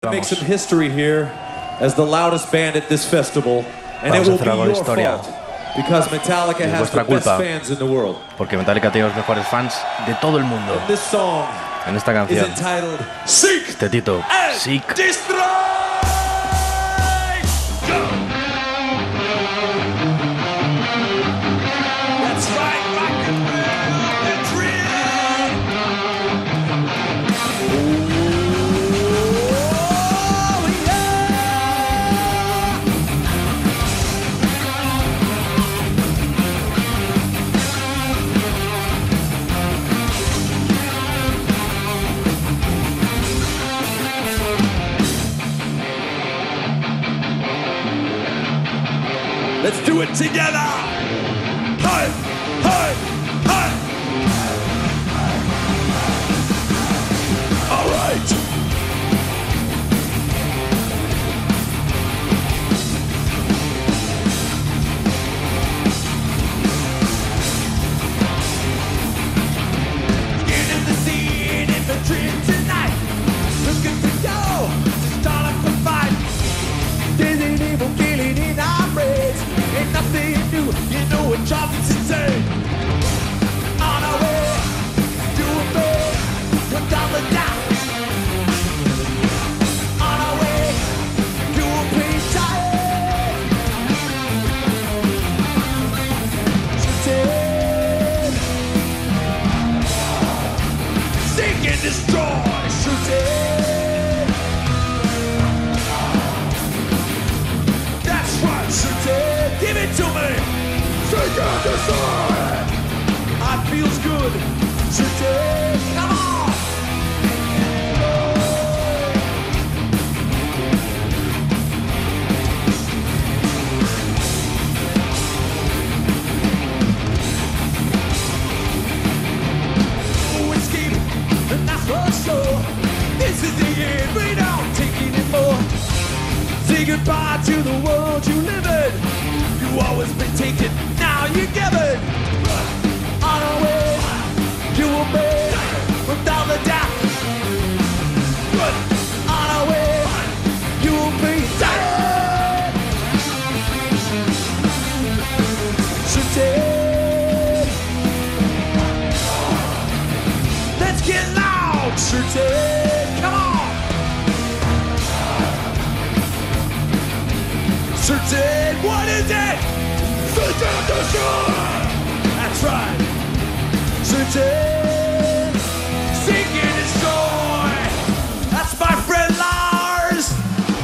Make some history here as the loudest band at this festival, and it will be your fault because Metallica has the best fans in the world. Porque Metallica tiene los mejores fans de todo el mundo. And this song en esta canción, is entitled Seek este título, Seek. Destroy. Let's do it together! Hey! Hey! Hey! All right! Get in the scene, infantry tonight. Looking to go to start up the fight. There's an evil killing in our brains. Ain't nothing new, you know it drives us insane. On our way, doing bad, without the doubt. On our way, doing pretty tired. Shooting, seek and destroy. Shooting, that's right. Shooting. Give it to me! Take out the sword! I feels good! Shooting! Come on! No escape, and that's for sure. This is the end, we don't take anymore. Say goodbye to the world you live in. You always been taken, now you give it. On our way, you will be without a doubt. On our way, you will be tired. Shooting. Let's get loud, shooting. Come on. Shooting, what is it? Seek and destroy! That's right. Shooting, seek and destroy. That's my friend Lars.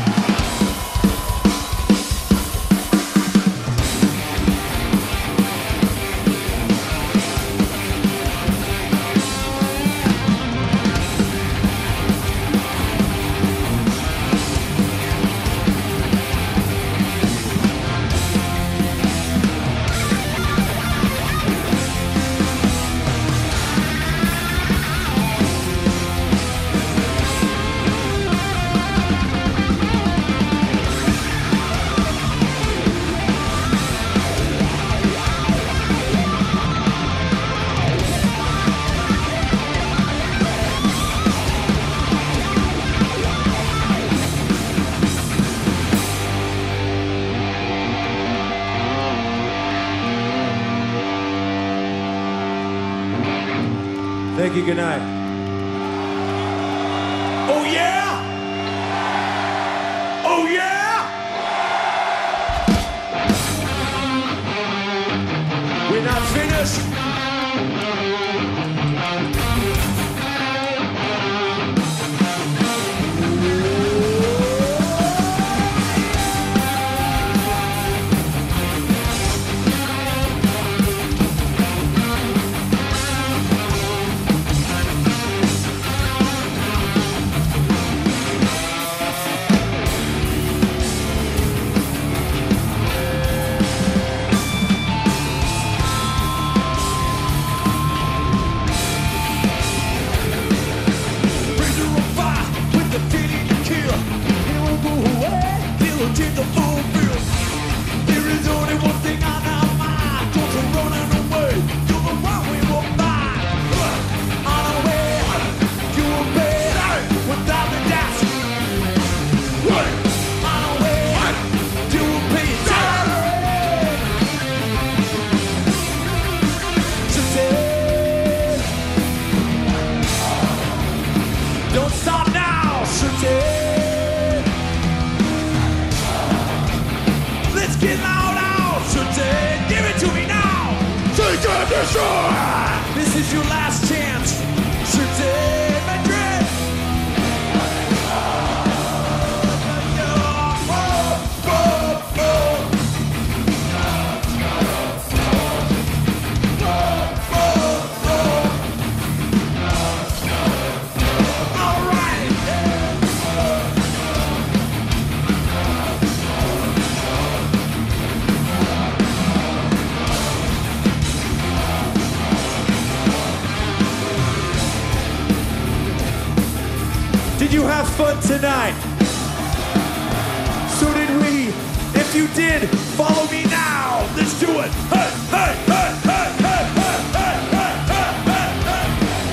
Thank you, good night. Oh yeah? Oh yeah? We're not finished. get loud out. Should give it to me now. Take it to shore. This is your last chance. Should Madrid. Did you have fun tonight? So did we. If you did, follow me now. Let's do it. Hey, hey, hey, hey, hey, hey, hey, hey, hey, hey.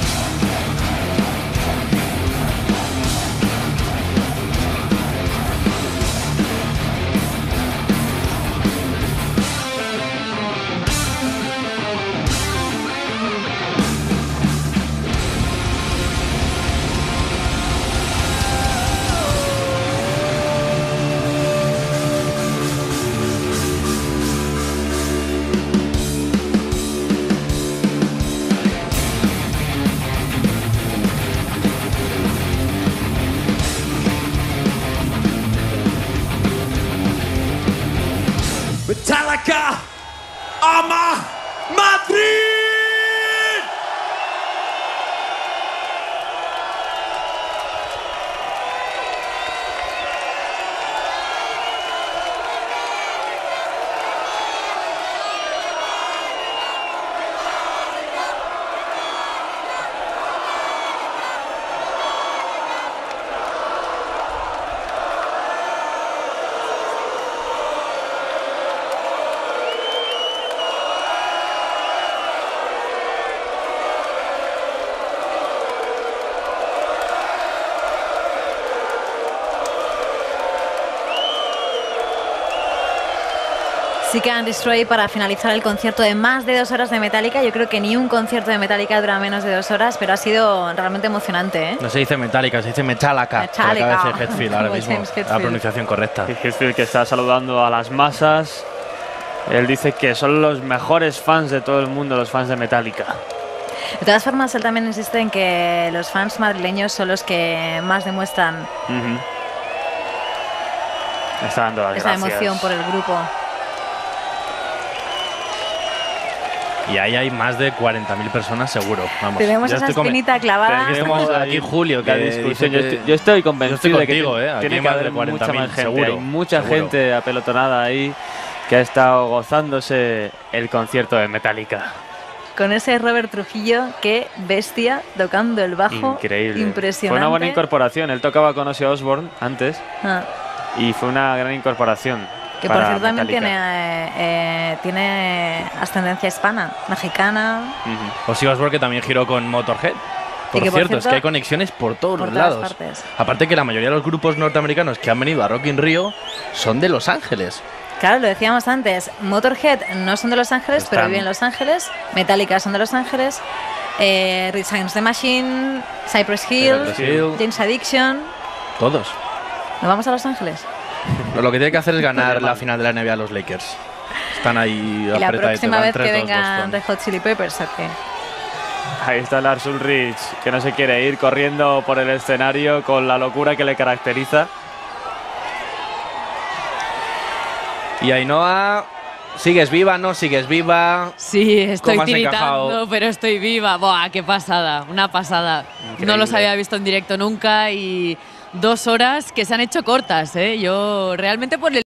Metallica, ama Madrid! Seek and Destroy para finalizar el concierto de más de 2 horas de Metallica. Yo creo que ni un concierto de Metallica dura menos de 2 horas, pero ha sido realmente emocionante, ¿eh? No se dice Metallica, se dice Metallica. Metallica. Acaba de ser Hetfield ahora Como mismo. James Hetfield. La pronunciación correcta. Hetfield, que está saludando a las masas. Él dice que son los mejores fans de todo el mundo, los fans de Metallica. De todas formas, él también insiste en que los fans madrileños son los que más demuestran Está dando las esa gracias. emoción por el grupo. Y ahí hay más de 40.000 personas seguro. Vamos, Tenemos ya esa estoy espinita clavada. Tenemos aquí Julio, que La discusión. dice que- Yo estoy convencido de que contigo, tiene aquí que más de haber mucha 40.000 más gente. seguro, Hay mucha seguro. gente apelotonada ahí que ha estado gozándose el concierto de Metallica. Con ese Robert Trujillo, qué bestia, tocando el bajo. Increíble. Impresionante. Fue una buena incorporación. Él tocaba con Ozzy Osbourne antes Ah, y fue una gran incorporación. que por para cierto también Metallica. tiene ascendencia hispana, mexicana. Ujú. Ozzy Osbourne, que también giró con Motorhead. Por que, por cierto, es cierto, que hay conexiones por todos por los todas lados. partes. Aparte que la mayoría de los grupos norteamericanos que han venido a Rock in Rio son de Los Ángeles. Claro, lo decíamos antes, Motorhead no son de Los Ángeles, pero Están- viven en Los Ángeles. Metallica son de Los Ángeles. Rage Against the Machine, Cypress Hill, Cypress Hill. James Addiction. Todos. ¿Nos vamos a Los Ángeles? Lo que tiene que hacer es ganar la final de la NBA a los Lakers. Están ahí Y la apretaditos. próxima van vez que 3-2 vengan Boston. Red Hot Chili Peppers, ¿o qué? Ahí está Lars Ulrich, que no se quiere ir corriendo por el escenario con la locura que le caracteriza. Y Ainhoa, ¿sigues viva? ¿No sigues viva? Sí, estoy ¿Cómo has tiritando, encajado? pero estoy viva. Buah, qué pasada, una pasada. Increíble. No los había visto en directo nunca y 2 horas que se han hecho cortas, ¿eh? Yo realmente por el